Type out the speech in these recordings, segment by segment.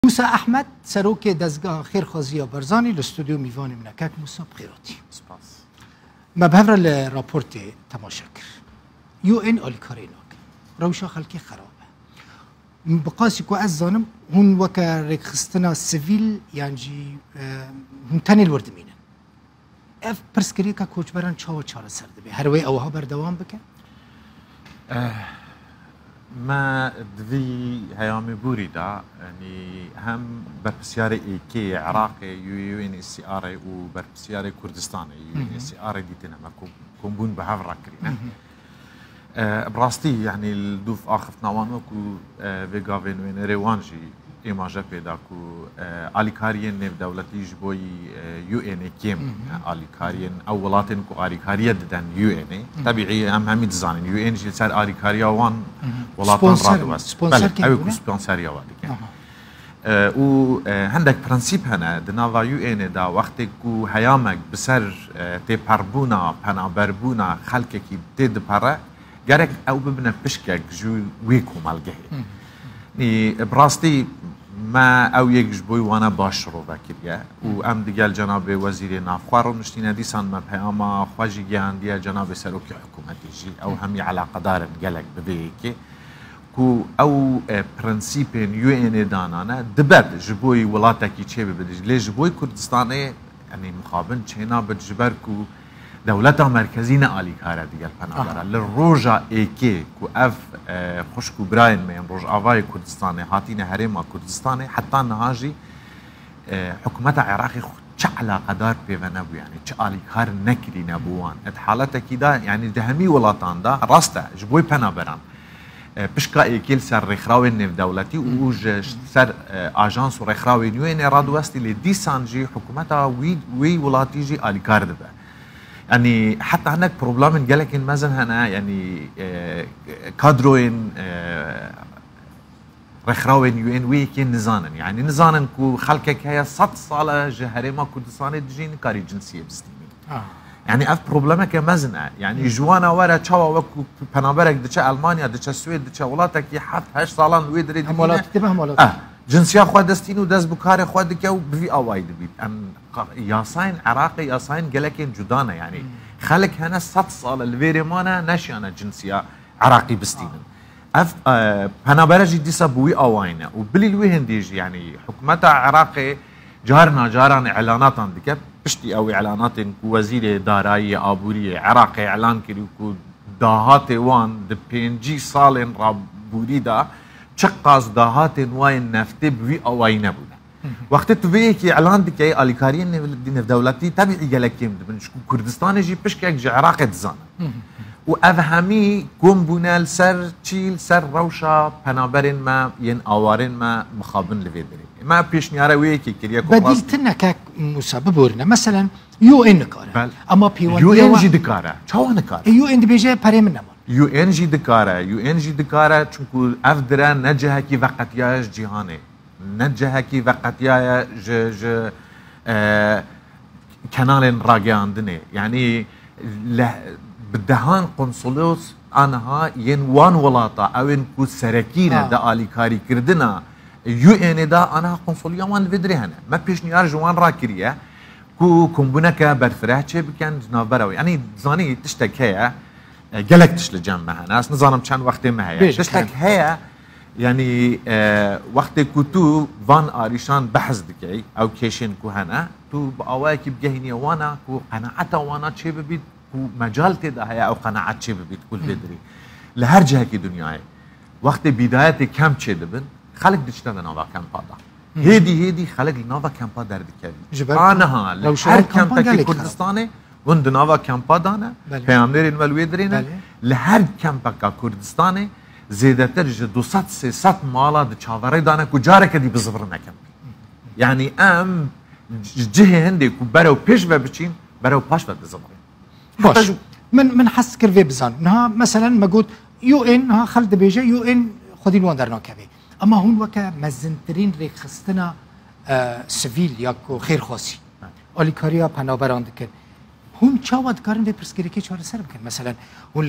موسى احمد سروک دزگاه خیرخوازی برزانی الاستودیو میوان منکک موسى بخیراتی سپاس. ما بهفر الرابورت تماشا کر یو ان آلیکاری ناکر روشا خلکی خرابه بقاسی که از زانم هون وکا رکخستنا سویل یعنی هون تنی الورد مینن اف پرسکری که کوچبران چاو چاره سرده به هر وی اوها بردوام بکن ما دوی هیامی بوری دا يعني هم برپسیار ایکی عراقی یو این سی آر و برپسیار کردستان یو این سی آر دیتنا ما کمبون به هفر کرینه براستی يعني الدوف آخف نوانو کو ویگاوین وین روانجی ایماجه پیدا کو آلیکارین نف دولتی جبوی یو این کیم آلیکارین اولاتن کو آلیکاریه ددن یو این طبیعی هم دزانین یو این جل سر آلیکاریا وان ولاتان رادواست بله اوی کو سپانسریا وادی و هندك برانسيب هنا دناوا يو ان دا وقت کو هيامك بسر تي پربونا پنا بربونا خلق کی تد پره گرک او ببنه پشکک جو ویکو مالگه نی براستی ما او یک جبوی وانا باش رو بکریه و ام دیگل جناب وزیر نافخوار رو نشتینه دیسان ما پیاما خواجی گیاندیه جناب سروکی حکومتی جی او همی علاقه دارن گلک ببیه که کو او پرنسیپ یو این دانانه دبد جبوی ولاتکی چه ببدیج لی جبوی کردستانه یعنی مخابن چینا بجبر کو دولتا مرکزی آلی کاره دیگر پناهبره لروجا ایکی کو اف خوشکو براین مین روج آوای کردستانه هاتین هرما کردستانه حتی نهاجی حکومت عراقی چه علاقه دار پیو نبو یعنی چه آلی کار نکری نبوان ات حالت اکیدا یعنی دهمی ولاتان دا راسته جبوی پناهبران پشکا ایکیل سر رخراوی نف دولتی و سر آژانس و رخراوی نیوین رادوستی لی دیسان جی حکومتا وی ولاتی جی آلی کار دبه يعني حتى هناك بروبلام جالك مثلا هنا يعني كادروين رخراوين يو ان ويكين نزانا يعني نزانا كو خلقك هي 100 صاله جهرما كردستاني دجين كاري جنسيه بستيمين يعني اف بروبلمك مزنه يعني جوانا ورا تشوا وكو بنابرك دچا المانيا دچا سويد دچا ولاتك حت 8 سالان ويدري همولات تبه همولات جنسيا خو دستين ودز بكاري خو دكو بفي اوايد بي ام ياسين عراقي ياسين قالكين جدانا يعني خلق هنا 100 صال الفيرمانا نشانه جنسيا عراقي بستين اف انا برجي ديسا بوي اواينه وبلي الوهنديج يعني حكومتها عراقي جاران اعلانات عندك بشتي او اعلانات وزير دارائيه ابوريه عراقي اعلان كريو كو داهات وان د بينجي صالن رابوريدا چقاز داهات وين نفته بوي اواينه بوده وقت تو ویکی اعلان دکی آلیکارین نف دولتی طبیعی گلکیم دبن شکو کردستان جی پشک یک عراق دزان و افهمی گم بونال سر چیل سر روشا پنابرین ما ین آوارین ما مخابن لویدری ما پیش نیاره ویکی کلیه بدیل تنکه مسابقه بورنه مثلا یو ان کاره اما پیوندی یو ان جی دکاره چاوه نکاره یو ان بیجه پره من نمان یو ان جی دکاره چونکو اف دره نجه کی وقتیاش جهانه نجه کی وقتیای کنال راگاندنه یعنی بدهان قنصلوس آنها ین وان ولاتا او ان کو سرکینه دا آلیکاری کردنا یو این دا آنها قنصلیا وان بدری هنه ما پیش نیار جوان را کریه کو کمبونه که برفره چه بکن جناب براوی یعنی زانی تشتک هیا گلک تشل جمع هنه اس نزانم چند وقت مهیا تشتک هیا يعني وقت كتو فان آريشان بحث دكي أو كيشين كو هنا تو بأواكي بجهني وانا كو قناعته وانا تشي ببيت كو مجال تدا هيا أو قناعة تشي ببيت كل بدري لهر جهة كي دنياي وقت بداية كم تشي دبن خلق دشتنا نوفا كامبادا هيدي خلق نوفا كامبادا دكي أنا ها لهر كامبادا كردستاني وند نوفا كامبادانا بيامرين والويدرين لهر كامبادا كردستاني زیادتر 200-300 مالا د چاوری دانه کو جاره کدی بزبر نکن یعنی ام جهه هندی کو برو پیش و بچین برو پاش و بزبر باش من حس كرفي بزان انها مثلا ما قلت يو ان ها خلد بيجي يو ان خدين وان درنا كبي اما هون وكا مزنترين ريخستنا سيفيل ياكو خير خاصي اوليكاريا پنابراند كن هون چاواد کارن به پرسکری که چهار سر بکن مثلا هون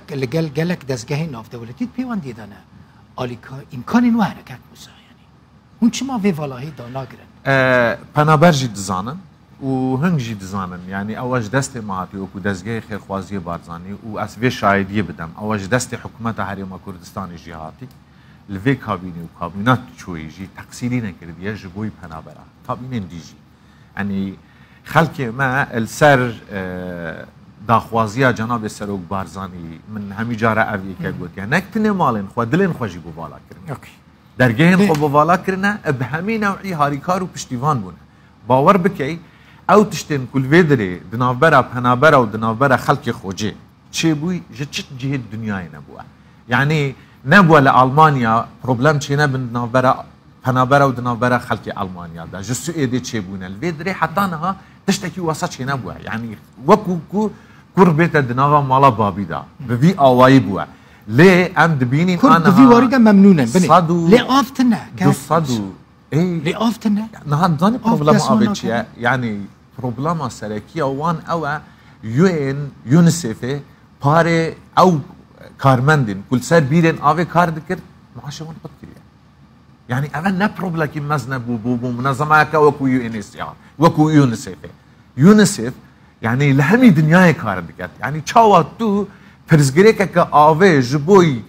لگل دزگاه ناف دولتی پیوان دیدانه آلیکا امکان اینو حرکت موسا یعنی هون چما في والله دا ناگرن پنابر جی دزانن و هنگ جی دزانن یعنی اوج دست ماهاتی و کو دزگاه خیرخوازی بارزانی و از وی شاهدیه بدم اوج دست حکومت حریم کردستان جهاتی لوی کابینه و کابینات چوی جی تقصیری نکردیه جبوی پنابرا کابینه دیجی یعنی خلق ما السر داخوازی جناب سروک بارزانی من همی جاره اویه که گوتیه نکتنه مالن خوا دلن خوشی بوالا کرن درگهن خو بوالا کرنه به همین نوعی هاریکار و پشتیوان بونه باور بکی او تشتین کل ویدره دنابرا پنابرا و دنابرا خلق خوجه چه بوی جت جهه دنیای نبوه یعنی نبوه لألمانیا پروبلم چه نبن دنابرا پنابرا و دنابرا خلق ألمانیا دا جسو ایده چه بونه الویدره حتی نها تشتکی واسه چه نبوه یعنی وکو کور بیت دنابا مالا بابی دا بوی آوایی بوه ليه ام دبينين انا كنت في ورقه ممنونه صدو ليه افتنا دو صدو اي ليه افتنا نهار داني بروبلم ابيتشيا يعني بروبلم سركيه وان او يو ان يونيسيف باري او كارمندين كل سر بيرن اوي كار دكر معاش وان بكريا يعني انا نا بروبلم كي مزنب بو منظمه كوكو يو ان اس وكو يونيسيف يعني لهمي دنياي كار دكت يعني تشاو تو پرزگریکه که آوه جبوی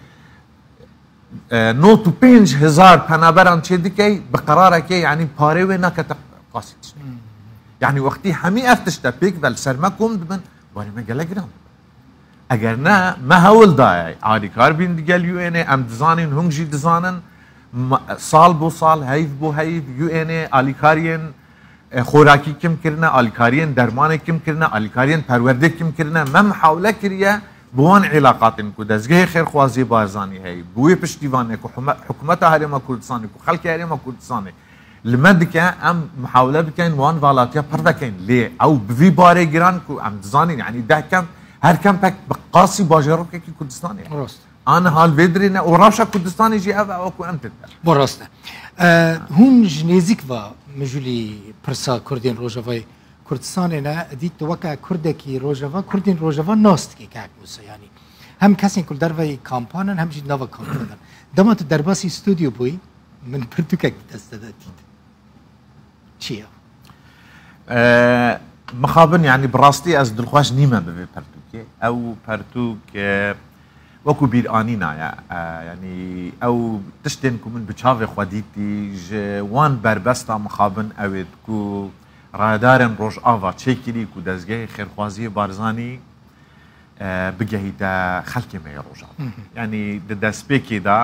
95,000 پنابران چه دیگه بقراره که یعنی پاره و نکت قاصد یعنی وقتی همی افتشتا پیک ول سرمکم دبن باری ما گله گرام اگر نه ما هول دای عادی کار بین دیگه یو اینه ام دزانین هنگجی دزانن سال بو سال هیف بو هیف یو اینه آلیکارین خوراکی کم کرنه آلیکارین درمان کم کرنه آلیکارین پرورده کم کرنه ما محاوله کریه بوان علاقاتن کو دزگاه خیرخوازی بارزانی هی بوی پشتیوانه کو حکومت حریم کردستان کو خلق حریم کردستان لمد که ام محاوله بکن وان والاتیا پردکن لی او بوی باره گران کو ام دزانین یعنی ده کم هر کم پک بقاسی باجرو که کردستانی راست آن حال ویدرینه و راشا کردستانی جی او کو ام تد براسته هون جنیزیک و مجولی پرسا کردین روجوای کردستان نه دیت وکا کردکی روجوا کردین روجوا ناست کی که موسی یعنی هم کسی کل در وی کامپانن هم جی نوا کامپانن دما تو درباسی استودیو بوی من پرتوک دست دادید چیه مخابن يعني براستي از دلخواش نيمه ببي پرتوكي او پرتوك وكو بيرانينا يعني او تشتنكو من بچاوي خوديتي وان بربستا مخابن اويد كو رادارن روش آوا چیکری کو دزگاه خیرخوازی بارزانی بگهی دا خلق می روش آوا یعنی دست پیکی دا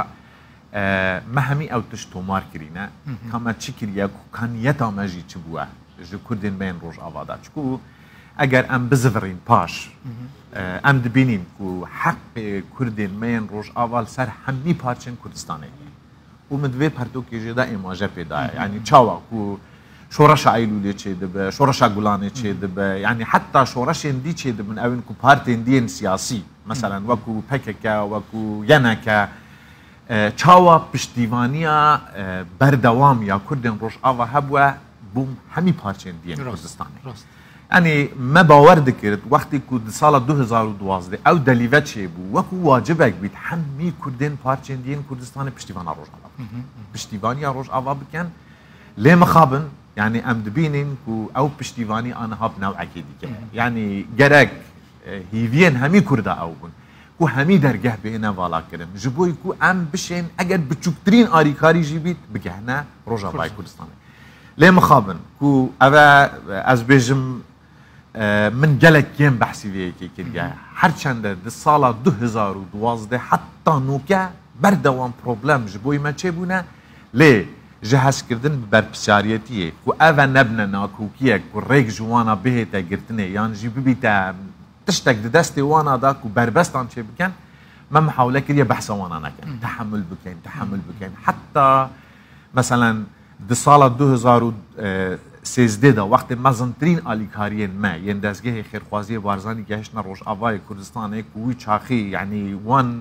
مهمی او تشتو مار کرینه کاما چیکریه کو کانیتا مجی چی بوه جو کردین مین روش آوا دا چکو اگر ام بزفرین پاش ام دبینین کو حق کردین مین روش آوا سر همی پارچن کردستانه و مدوی پرتوکی جدا ایماجه پیدا یعنی چاوا کو شورش عيلولي چه دبه شورش گلانه چه دبه يعني حتى شورش اندي چه دبه من اون کو بارت اندين سياسي مثلا وكو پککا وكو ينكا چاوا پشتیوانیا بردوام یا کردن روش آوا هبوا بوم همی پارچ اندين کردستان يعني ما باور دكرت وقتی کو سال 2012 او دلیوت چه بو وكو واجبك بیت همی کردن پارچ اندين کردستان پشتیوان روش آوا پشتیوانیا روش آوا بکن ليه مخابن يعني ام دبينين كو او پشتیوانی انا هاب نوع اكيد يعني جرك هيفين همي كردا او بن كو همي درجه بينا والا كرم جبوي كو ام بشين اگر بچوكترين آريكاري جيبيت بگهنا روجا باي كردستان ليه مخابن كو اوا از بيجم من جلك يم بحثي فيكي كريا هر چند د سال 2012 حتى نوكا بردوام بروبلم جبوي ما چه بونه ليه جهاز کردن برپسیاریتیه کو اوه نبنه ناکوکیه کو ریک جوانا بهتا گرتنه یعنی جی ببیتا تشتک دستی وانا دا کو بربستان چه بکن ما محاوله کریه بحث وانا نکن تحمل بکن حتی مثلا د سال 2013 دا وقت مزنترین آلیکارین ما ین دزگه خیرخوازی بارزانی گهشنا روش آوای کردستانه کوی چاخی یعنی وان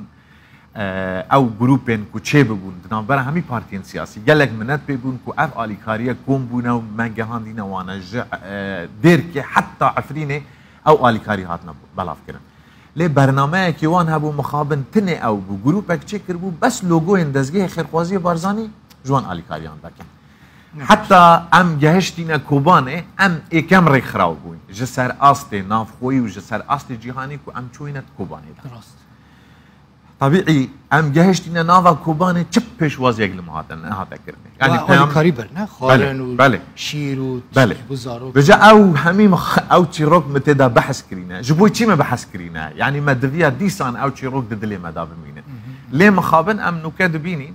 او گروپین کو چه ببون دنبال همی پارتین سیاسی گلک منت ببون کو اف آلیکاریه کوم بونه و منگهان دینا وانا دیر که حتی عفرینه او آلیکاری هاتنا بلاف کرن لی برنامه که وان هبو مخابن تنه او بو گروپک چه کربو بس لوگو اندزگه خیرخوازی بارزانی جوان آلیکاریان بکن حتى ام جهشتينا كوبانه ام اكم ري خراو بوين جسر استي ناف خوي وجسر استي جهاني كو ام چوينت كوباني راست طبيعي ام جهشتينا نافا كوبانه چپش واز يقل مهاتن هذا كرني يعني آلیکاری برنه خالن و بله شیر و بله بزارو بجا او همي او تشيروك متدا بحث كرينا جبوي چي ما بحث كرينا يعني ما دفيا ديسان او تشيروك ددلي ما داب مينه ليه مخابن ام نكاد بيني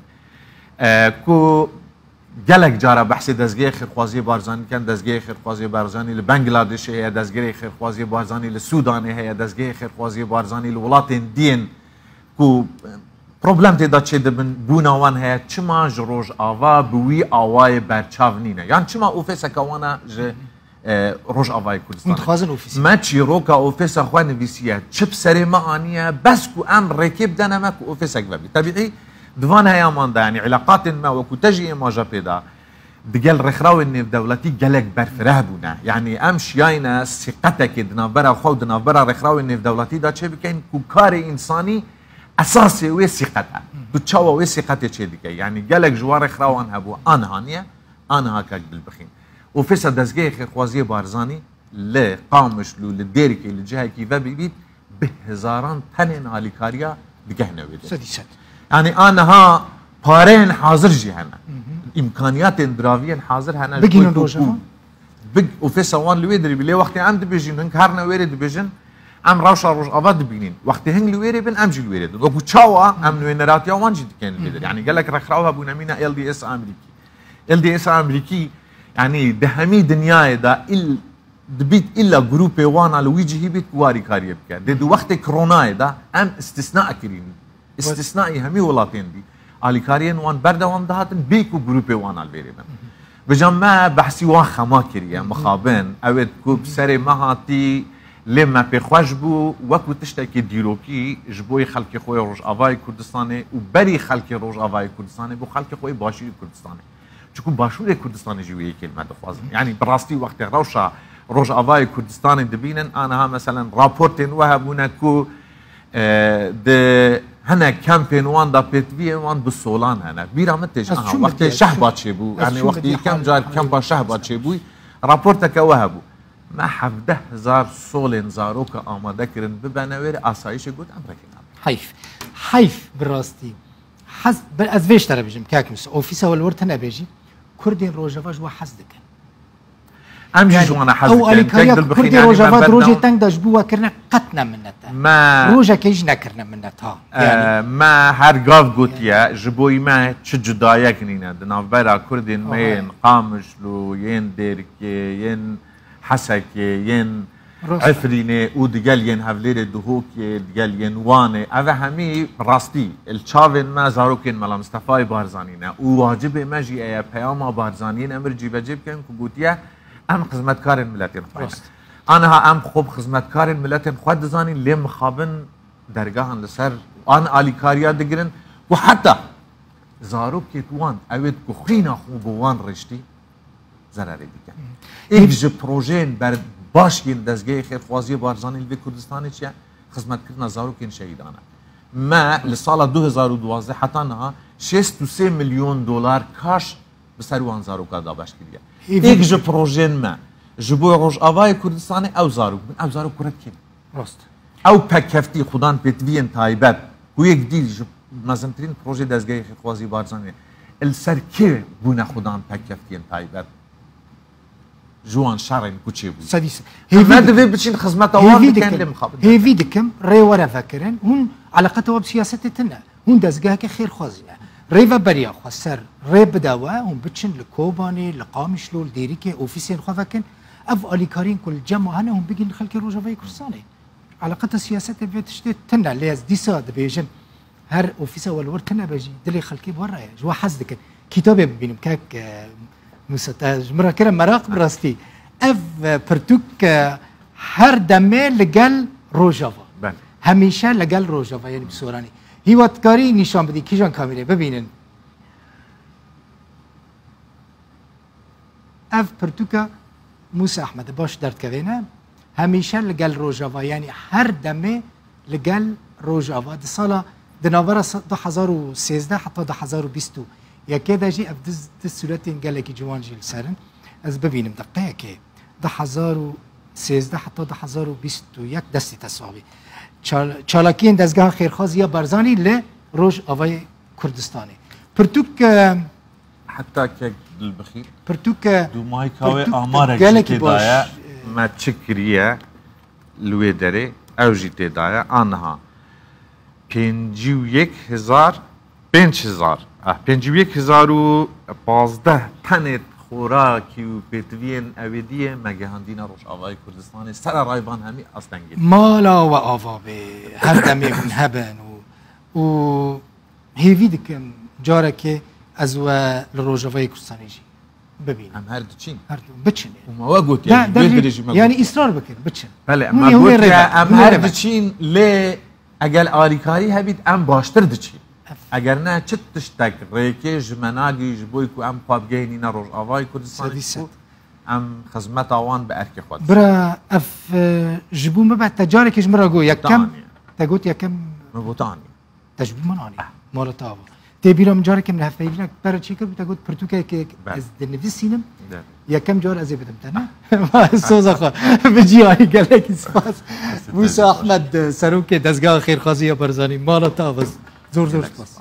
كو جلك جارا بحث دزگی خیرخوازی بارزانی کن دزگی خیرخوازی بارزانی لبنگلاديش هي دزگی خیرخوازی بارزانی لسودان هي دزگی خیرخوازی بارزانی لولات دين کو پروبلم تدا چه دبن بوناوان هي چما جروج آوا بوی آوای برچاونینه یعنی چما اوفیس کوانا ج روج آوای کردستان متخازن اوفیس ما چی روکا اوفیس خوان ویسیه چپ سری معانیه بس کو ام رکب دنما کو اوفیس اکبابی طبیعی دوان هيا ماندا يعني علاقات ما وكو تجي ما جابيدا دقال رخراو اني دولتي قالك برفره بونا يعني امش ياينا ثقتك دنابرا خو دنابرا رخراو اني دولتي دا چه بكين كو كار انساني اساسي وي ثقتها بتشاوا وي ثقتي چه ديك يعني قالك جوار رخراو ان هبو انا هانيه انا هكاك بالبخين وفيسا دزگي خوازي بارزاني ل قامش لو لديركي لجهه كيفا بيت بهزاران تنين اليكاريا دقهنا ويد سديسات يعني انا ها بارين حاضر جي هنا امكانيات دراويين حاضر هنا بجين روجا بق وفي سوان لويدري بلي وقت عند بيجين هنك هرنا ويرد بيجين ام راشا روج اباد بينين وقت هنگ لويري بن امجي لويرد وكو تشاوا ام نوينرات يا وانجي كان لويدر يعني قال لك رخراوها ابو نمينا ال دي اس امريكي ال دي اس امريكي يعني دهمي دنيا دا دبيت الا جروب وانا لويجي بيت واري كاريب كان دي وقت كورونا دا ام استثناء كريم استثنائي همي ولاتين دي اليكاريين وان بردا وان دهاتن بيكو جروبي وان البيري من بجمع بحثي واخا ما كريا مخابن اويد كوب سري مهاتي لما بخواج بو وكو تشتكي ديروكي جبوي خلقي خوي روج افاي كردستاني وبري خلقي روج افاي كردستاني بو خلقي خوي باشير كردستاني چكو باشور كردستاني جوي كلمه دخوازن يعني براستي وقت روشا روج افاي كردستاني دبينن انا ها مثلا رابورتين وهبونا كو د هنا كامبين وان دا بيتفي وان بالسولان هنا بيرا متج وقت شحبات شيبو يعني وقت كم جار كم شحبات شيبوي رابورتك وهبو ما حفده زار سولين زاروك آماده كرن ببنوير آسایش قد امريكا حيف براستي حس از ويش ترى بيجم كاكمس اوفيسا والورتنا بيجي كردين روجافاج وحسدك امجي جوانا حزك او اليكاريا كردي روجافات روجي تنگ داش بوا كرنا قتنا منتا ما روجا كيج نكرنا منتا يعني ما هر قاف قوتيا جبوي ما تشجدايا كنينا دنافبرا كردين مين قامش لو ين ديركي ين حسكي ين عفريني ودقال ين هفلير دهوكي دقال ين واني هذا همي راستي الشافين ما زاروكين ملا مصطفى بارزانينا وواجب ماجي ايا بياما بارزانين امر جيبا جيب كان كبوتيا ام خدمتكار الملتين انا ها ام خوب خدمتكار الملتين خود زاني لي مخابن درگاهن لسر ان اليكاريا دگرن وحتى زاروك كيتوان اويد كخينا خوبوان رشتي زراري ديكن ايج بروجين بر باشين دزگي خير خوازي بارزاني البي كردستاني چيا خدمت كرنا زاروكين شهيدانا ما لسال 2012 حتى انها 63 مليون دولار كاش بسروان زاروكا دابش كريا ایک جو پروژن ما جبو روج آوای کردستان او زارو من او زارو کرد کن راست او پکفتی خودان پتوین تایبت و یک دیل جو مزمترین پروژه دزگاه خوازی بارزانه السرکه بونه خودان پکفتین تایبت جوان شرعين كوتشي بو سادس ما دفي بتشين خدمات اوان كان اللي مخابط هي فيدكم ري ورا فاكرين هون علاقتها بسياستنا هون دزقاك خير خوازنا ريفا بريا خسر ري بداوا هم بتشن لكوباني لقامشلو لديريكي اوفيسين خوفاكن اف اليكارين كل جمع هنا هم بيجي خلك روجافاي كرساني علاقتها سياسات بيتشتت تنا ليز ديساد بيجن هر اوفيسا والورتنا بيجي دلي خلكي برا جوا حزدك كتابه بينم كاك مستاج مرة كده مراقب راستي اف برتوك هر دمه لقل روجافا هميشه لقل روجافا يعني بسوراني هي واتكاري نشان بدي كيجان كاميرا ببينن اف برتوكا موسى احمد باش درد كفينا هميشه لقل روجافا يعني هر دمه لقل روجافا دي صالة دناورا 2013 حتى 2020 یکی داشتی افدز صورت انگلیکی جوان جیل سرن از ببینم دقیقه که 10,013 حتی 10,021 دستی تصاوی چالاکین دستگاه خیرخواز یا برزانی ل روش آوای کردستانی پرتوک حتی که البخیر پرتوک دو ماهی کاوی آمارک گلکی باش تدایه ما چکریه لوی داره او جی تدایه آنها 51,015 تنت خوراکی و پیتوین اویدیه مگهاندینا روش آوای کردستان سر رایبان همی اصلا گید مالا و آوا به هر دمی بن هبن و هیوی دکم جاره که از و لروجوای کردستانی جی ببین هم هر دو چین هر دو بچن و ما گوت لا یعنی بدرجی ما يعني اصرار بكر بتشن بله هو ما گوت ربا. که هم هو هر ربا. دو چین لی اگر آریکاری هبید ام باشتر دو چین اگر نه چه تشتک ریکه جمناگی جبوی که ام خوابگینی نروش آوای کردستانی سدیست. کو ام خدمت آوان به ارک خود برا اف جبو ما بعد تجارك جمرا جو يا كم تانية. تقول يا كم مبوتانی تجبو مناني مال تاوا تبيرا من جارك من هفيلنا برا تشيكر بتقول برتوكا كي بله. از دنفسينم ده. يا كم جار ازي بدم تنا ما سوزا خا بجي هاي قال لك سپاس موسى احمد سروك دزگاه خير خازي برزاني مال تاوا زور زور سپاس